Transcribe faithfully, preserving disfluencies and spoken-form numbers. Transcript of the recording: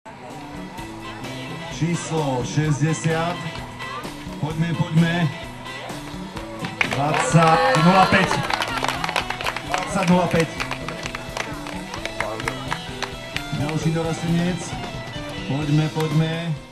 Číslo šesťdesiat. Poďme, poďme. dvadsať nula päť. dvadsať nula päť. Ďalší dorastenec. Poďme, poďme.